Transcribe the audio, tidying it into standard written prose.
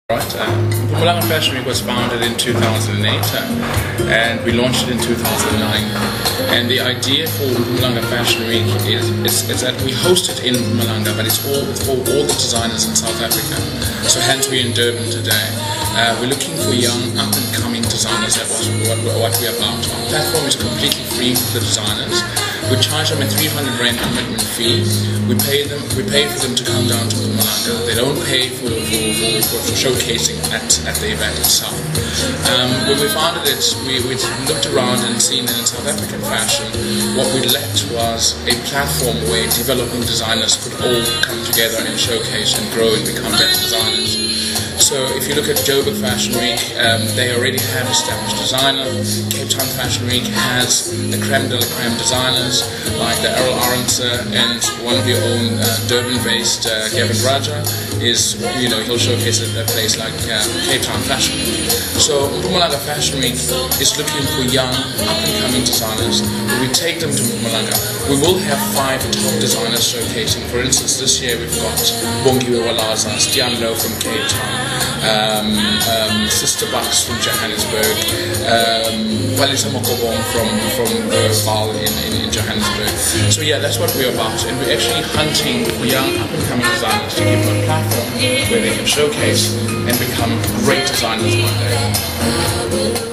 Right, Mpumalanga Fashion Week was founded in 2008 and we launched it in 2009. And the idea for Mpumalanga Fashion Week is that we host it in Mpumalanga, but it's all for all the designers in South Africa. So hence we're in Durban today. We're looking for young up-and-coming designers. That's what we're about. Our platform is completely free for the designers. We charge them a 300 Rand commitment fee. We pay for them to come down to Mpumalanga. They don't pay for showcasing at the event itself. When we founded it, we looked around and seen that in South African fashion, what we lacked was a platform where developing designers could all come together and showcase and grow and become better designers. So if you look at Joburg Fashion Week, they already have established designers. Cape Town Fashion Week has the creme de la creme designers like the Errol Arendse, and one of your own Durban-based Gavin Raja he'll showcase at a place like Cape Town Fashion Week. So Mpumalanga Fashion Week is looking for young up-and-coming designers. We take them to Mpumalanga. We will have 5 top designers showcasing. For instance, this year we've got Bongiwe Walaza, Stian Low from Cape Town, Sister Bucks from Johannesburg, Walisa Mokobong from Val in Johannesburg. So yeah, that's what we're about, and we're actually hunting for young up-and-coming designers to give them a platform where they can showcase and become great designers one day.